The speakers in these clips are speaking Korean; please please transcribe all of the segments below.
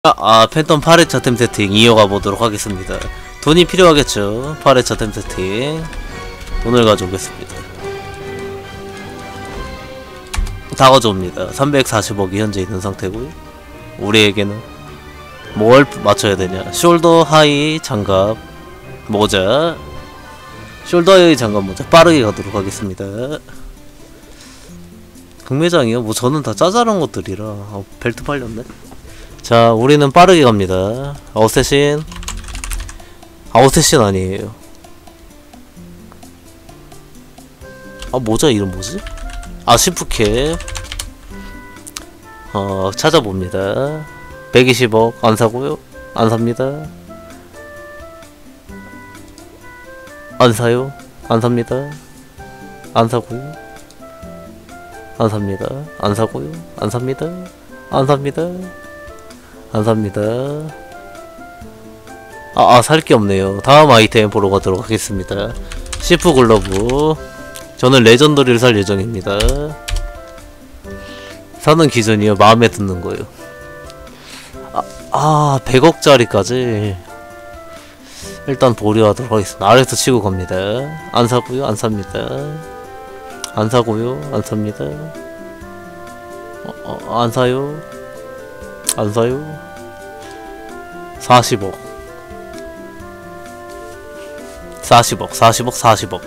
팬텀 8회차 템 세팅 이어가 보도록 하겠습니다. 돈이 필요하겠죠. 8회차 템 세팅 돈을 가져오겠습니다. 다 가져옵니다. 340억이 현재 있는 상태고요. 우리에게는 뭘 맞춰야 되냐. 숄더 하이 장갑 모자, 숄더 하이 장갑 모자 빠르게 가도록 하겠습니다. 경매장이요? 뭐 저는 다 짜잘한 것들이라. 벨트 팔렸네. 자, 우리는 빠르게 갑니다. 어쌔신. 어쌔신 아니에요. 모자 이름 뭐지? 시프캡. 찾아봅니다. 120억 안 사고요. 안 삽니다. 안 사요. 안 삽니다. 안 사고요. 안 삽니다. 안 사고요. 안 삽니다. 안 삽니다. 안 삽니다. 살 게 없네요. 다음 아이템 보러 가도록 하겠습니다. 시프 글러브. 저는 레전더리를 살 예정입니다. 사는 기준이요. 마음에 드는 거예요. 100억짜리까지 일단 보류하도록 하겠습니다. 아래서 치고 갑니다. 안 사고요. 안 삽니다. 안 사고요. 안 삽니다. 안 사요. 안 사요. 40억 40억 40억 40억.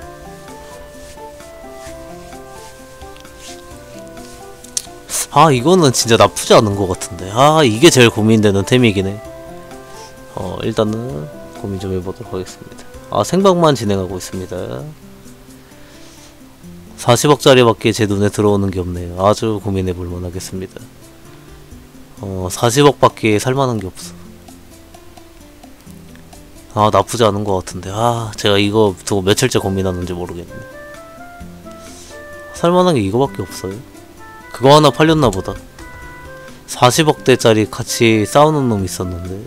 이거는 진짜 나쁘지 않은 것 같은데. 이게 제일 고민되는 템이긴 해. 일단은 고민 좀 해보도록 하겠습니다. 생방만 진행하고 있습니다. 40억짜리 밖에 제 눈에 들어오는 게 없네요. 아주 고민해볼만 하겠습니다. 40억 밖에 살만한 게 없어. 나쁘지 않은 것 같은데. 제가 이거 두고 며칠째 고민하는지 모르겠네. 살만한 게 이거밖에 없어요. 그거 하나 팔렸나보다. 40억대짜리 같이 싸우는 놈 있었는데.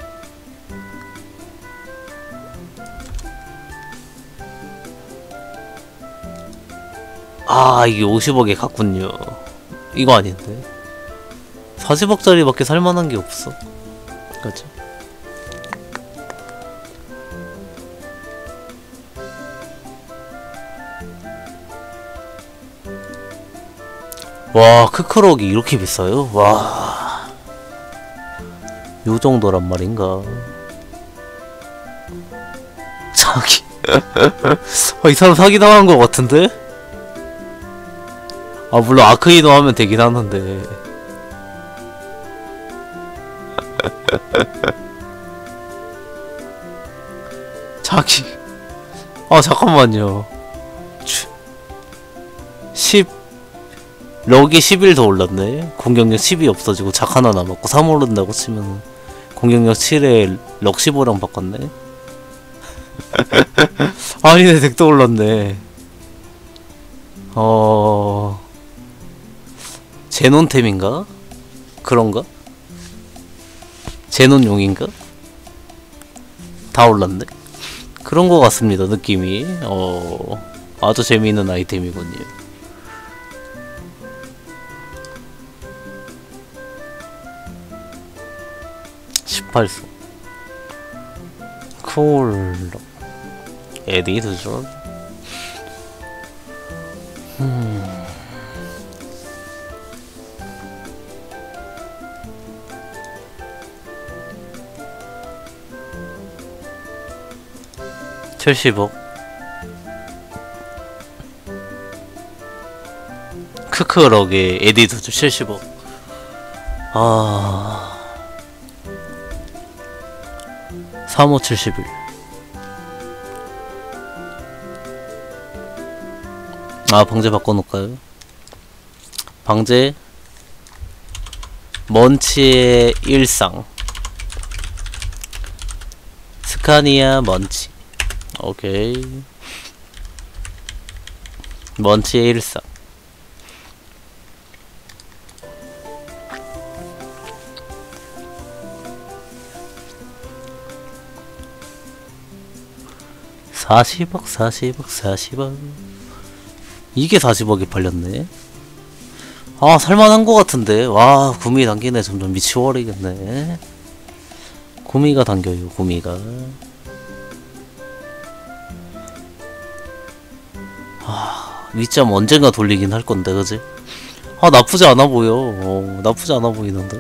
이게 50억에 갔군요. 이거 아닌데. 40억짜리 밖에 살만한 게 없어. 그치? 와, 크크럭이 이렇게 비싸요? 와, 요 정도란 말인가. 자기 이 사람 사기당한 것 같은데? 물론 아크이노 하면 되긴 하는데. 자기 잠깐만요. 10 럭이 11 더 올랐네. 공격력 10이 없어지고 작 하나 남았고 3 오른다고 치면은 공격력 7에 럭 15랑 바꿨네. 아니네, 덱도 올랐네. 제논템인가? 그런가? 제논용인가? 다 올랐네? 그런 거 같습니다, 느낌이. 아주 재미있는 아이템이군요. 18소 쿨러 에디드존. 70억 크크럭의 에디드존 70억. 3571. 방제 바꿔놓을까요? 방제 먼치의 일상. 스카니아 먼치. 오케이. 먼치의 일상. (40억) 40억 40억. 이게 40억이 팔렸네. 아, 살만한 거 같은데. 와, 구미 당기네. 점점 미치워버리겠네. 구미가 당겨요, 구미가. 아, 위점 언젠가 돌리긴 할 건데, 그지? 아, 나쁘지 않아 보여. 나쁘지 않아 보이는데.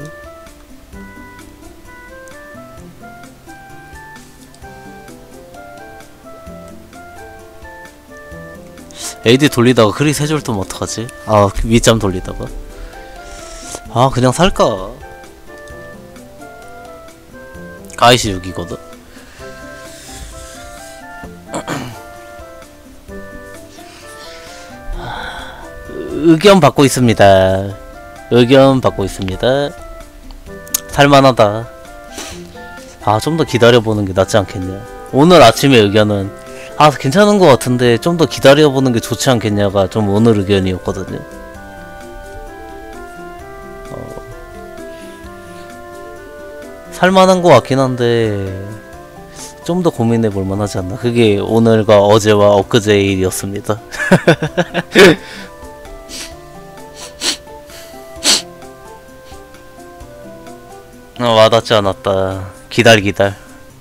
AD 돌리다가 크리 세 줄 뜨면 어떡하지? 아, 위점 돌리다가. 아, 그냥 살까? 가이시 6이거든. 의견 받고 있습니다. 의견 받고 있습니다. 살만하다. 아, 좀 더 기다려보는 게 낫지 않겠냐. 오늘 아침에 의견은 아, 괜찮은 것 같은데 좀 더 기다려보는 게 좋지 않겠냐가 좀 오늘 의견이었거든요. 살만한 것 같긴 한데 좀 더 고민해볼 만하지 않나. 그게 오늘과 어제와 엊그제의 일이었습니다. 와닿지 않았다. 기다려.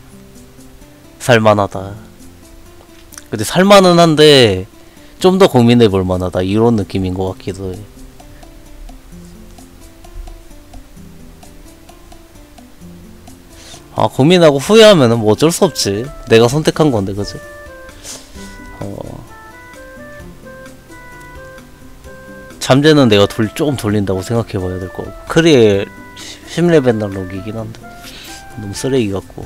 살만하다. 근데 살만은 한데 좀 더 고민해볼 만하다. 이런 느낌인 것 같기도 해. 아, 고민하고 후회하면은 뭐 어쩔 수 없지. 내가 선택한 건데, 그지? 잠재는 내가 조금 돌린다고 생각해봐야 될 거고. 크리의 10레벨 날록이긴 한데 너무 쓰레기 같고.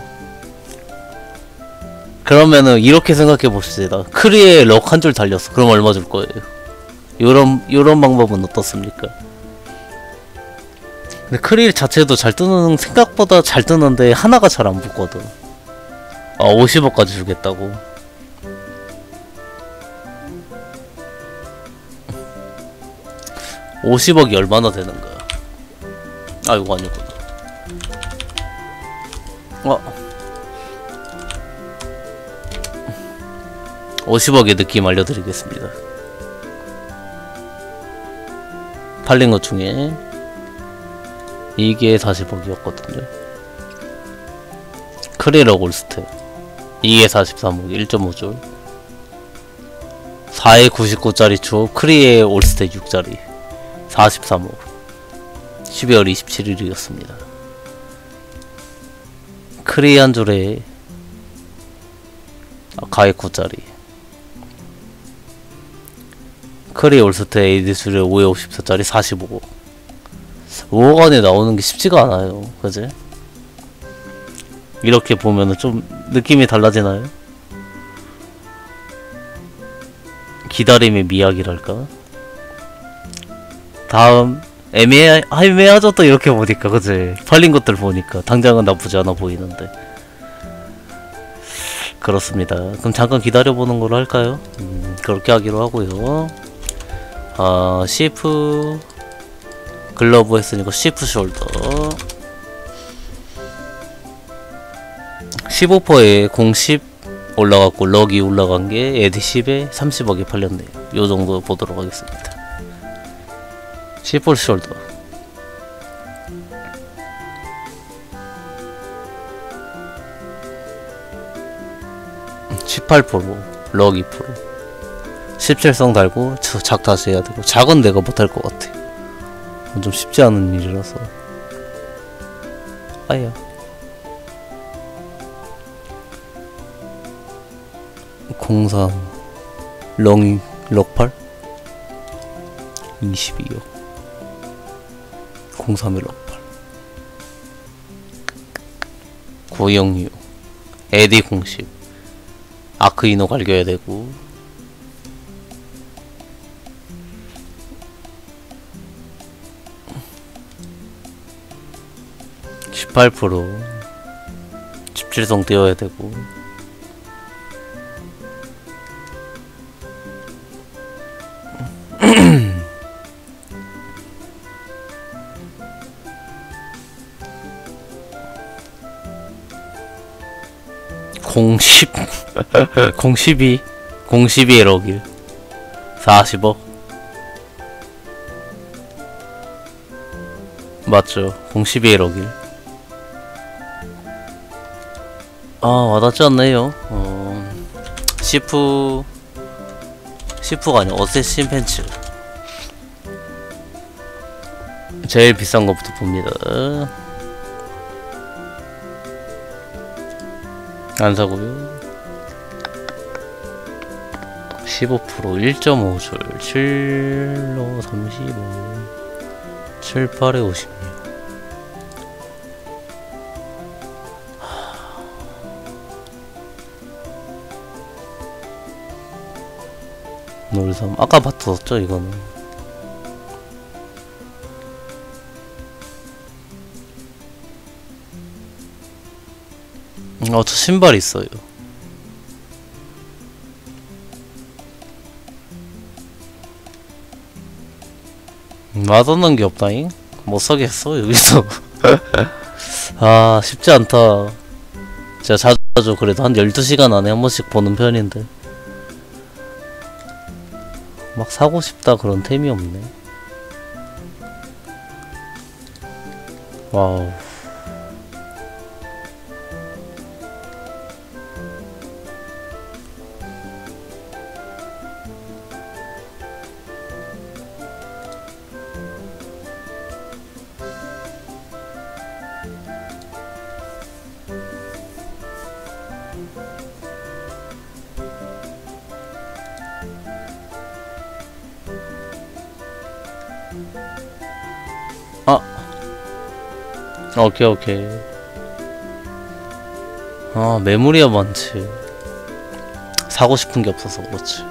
그러면은 이렇게 생각해봅시다. 크리에 럭 한 줄 달렸어. 그럼 얼마 줄 거예요? 요런 방법은 어떻습니까? 근데 크리 자체도 잘 뜨는, 생각보다 잘 뜨는데 하나가 잘 안 붙거든. 아, 50억까지 주겠다고. (50억이) 얼마나 되는 거야? 아, 이거 아니구나. 50억의 느낌 알려드리겠습니다. 팔린 것 중에 이게 40억이었거든요. 크리럭 올스테 이게 43억 1.5줄 4에 99짜리 추업 크리의 올스테 6짜리 43억 12월 27일이었습니다. 크리 한 줄에 가에 9짜리 크리 올스테 AD 줄에 5에 54짜리 45억 5억 안에 나오는 게 쉽지가 않아요. 그지? 이렇게 보면은 좀 느낌이 달라지나요? 기다림의 미학이랄까? 다음 애매하죠. 또 이렇게 보니까. 그지? 팔린 것들 보니까 당장은 나쁘지 않아 보이는데. 그렇습니다. 그럼 잠깐 기다려보는 걸로 할까요? 그렇게 하기로 하고요. CF 글러브 했으니까 CF 숄더 15%에 010 올라갔고 럭이 올라간게 에디 10에 30억에 팔렸네요. 요정도 보도록 하겠습니다. CF 숄더 18% 럭 2% 17성 달고 작다시 해야 되고 작은 내가 못할 것 같아. 좀 쉽지 않은 일이라서. 아야 03 렁이 럭8 22억 03에 럭8 906 에디 010 아크이노 갈겨야 되고 18% 17성 띄워야 되고 공십 012에 럭일 40억 맞죠. 012일 아 와닿지 않네요. 시프가 아니고 어쌔신 팬츠 제일 비싼 것부터 봅니다. 안 사고요. 15% 1.5줄 7로 35 7, 8에 56 놀삼 아까 봤었죠 이거는. 저 신발 있어요. 맛없는 게 없다잉? 못 사겠어 여기서. 아 쉽지 않다. 제가 자주 그래도 한 12시간 안에 한 번씩 보는 편인데 막 사고 싶다 그런 템이 없네. 와우. 오케이 오케이. 아 메모리가 많지. 사고 싶은 게 없어서 그렇지.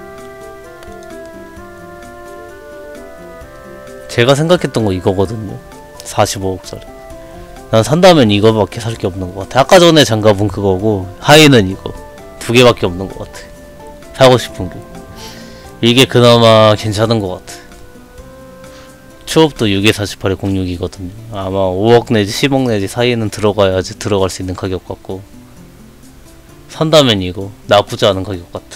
제가 생각했던 거 이거거든요. 45억짜리. 난 산다면 이거밖에 살 게 없는 것 같아. 아까 전에 장갑은 그거고 하이는 이거 두 개밖에 없는 것 같아. 사고 싶은 게 이게 그나마 괜찮은 것 같아. 추업도 6에 48에 06이거든요. 아마 5억 내지 10억 내지 사이에는 들어가야지 들어갈 수 있는 가격 같고, 산다면 이거 나쁘지 않은 가격 같아.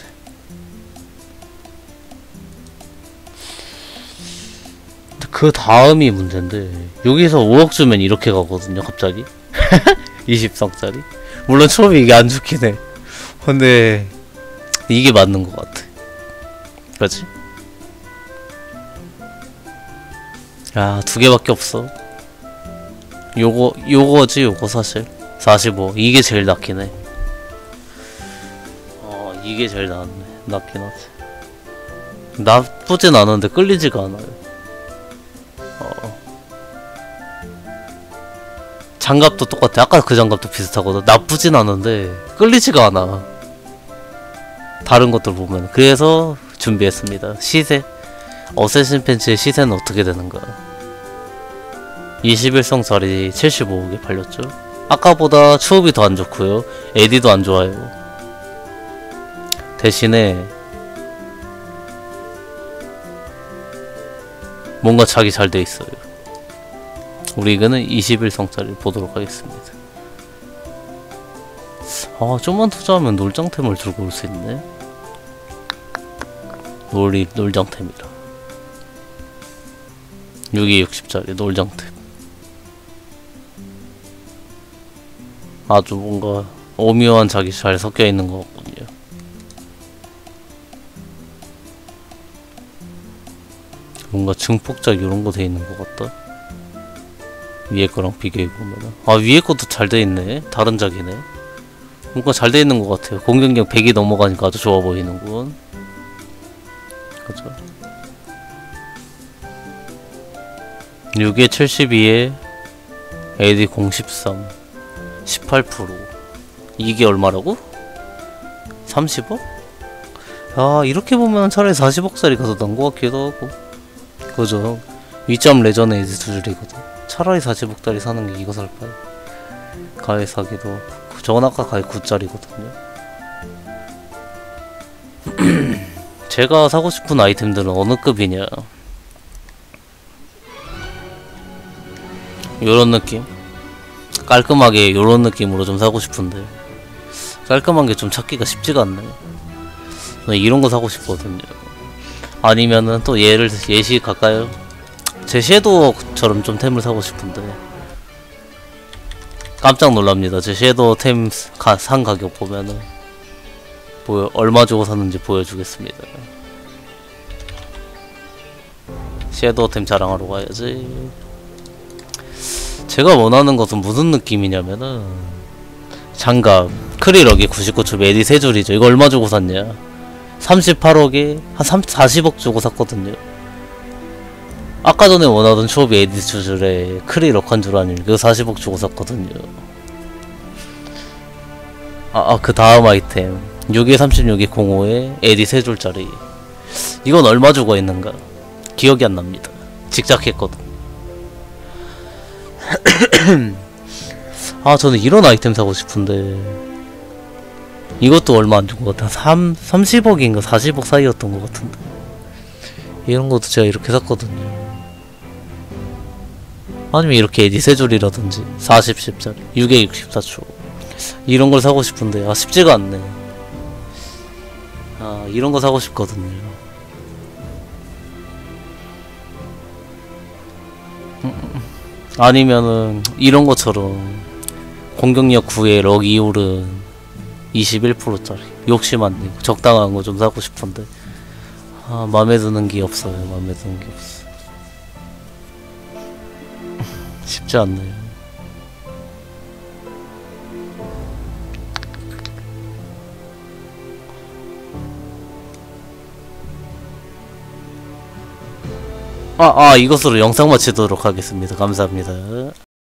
그 다음이 문제인데 여기서 5억 주면 이렇게 가거든요 갑자기. 20성짜리 물론 추업이 이게 안 좋긴 해. 근데 이게 맞는 것 같아. 그렇지? 야, 두 개밖에 없어. 요거지, 요거 사실. 45. 이게 제일 낫긴 해. 이게 제일 낫긴 하지. 나쁘진 않은데 끌리지가 않아요. 장갑도 똑같아. 아까 그 장갑도 비슷하거든. 나쁘진 않은데 끌리지가 않아. 다른 것들 보면. 그래서 준비했습니다. 시세. 어쌔신 팬츠의 시세는 어떻게 되는가? 21성짜리 75억에 팔렸죠. 아까보다 추업이 더 안 좋고요. 에디도 안 좋아요. 대신에 뭔가 자기 잘 돼 있어요. 우리 이거는 21성짜리 보도록 하겠습니다. 좀만 투자하면 놀장템을 들고 올 수 있네. 놀장템이라. 6에 60짜리 놀장템. 아주 뭔가 오묘한 자기 잘 섞여 있는 것 같군요. 뭔가 증폭작 이런 거 돼 있는 것 같다. 위에 거랑 비교해보면은. 위에 것도 잘 돼 있네. 다른 작이네. 뭔가 잘 돼 있는 것 같아요. 공격력 100이 넘어가니까 아주 좋아 보이는군. 그죠? 6에 72에 AD 013 18%. 이게 얼마라고? 30억? 이렇게 보면 차라리 40억짜리 가서 난 것 같기도 하고. 그죠? 위점 레전 에이지 두 줄이거든. 차라리 40억짜리 사는 게 이거 살까요? 가에 사기도. 저건 아까 가에 9짜리거든요. 제가 사고 싶은 아이템들은 어느 급이냐? 요런 느낌? 깔끔하게 요런 느낌으로 좀 사고 싶은데 깔끔한 게 좀 찾기가 쉽지가 않네. 이런 거 사고 싶거든요. 아니면은 또 예시 갈까요? 제 섀도우처럼 좀 템을 사고 싶은데 깜짝 놀랍니다. 제 섀도우 템 산 가격 보면은 얼마 주고 샀는지 보여주겠습니다. 섀도우 템 자랑하러 가야지. 제가 원하는 것은 무슨 느낌이냐면은 장갑 크리럭이 99초 메디 3줄이죠. 이거 얼마 주고 샀냐? 38억에 한 40억 주고 샀거든요. 아까 전에 원하던 초비 에디 2줄에 크리럭 한 줄 아닙니까? 이거 40억 주고 샀거든요. 그 다음 아이템 6에36에 05에 에디 3줄짜리 이건 얼마 주고 있는가? 기억이 안 납니다. 직작했거든. 저는 이런 아이템 사고 싶은데 이것도 얼마 안 준 것 같아. 30억인가 40억 사이였던 것 같은데 이런 것도 제가 이렇게 샀거든요. 아니면 이렇게 에디 3줄이라든지 40, 10짜리 6에 64초 이런 걸 사고 싶은데 쉽지가 않네. 이런 거 사고 싶거든요. 아니면은 이런 것처럼 공격력 9에 럭 이울은 21%짜리 욕심 안 내고 적당한 거 좀 사고 싶은데 맘에 드는 게 없어요. 맘에 드는 게 없어. 쉽지 않네요. 이것으로 영상 마치도록 하겠습니다. 감사합니다.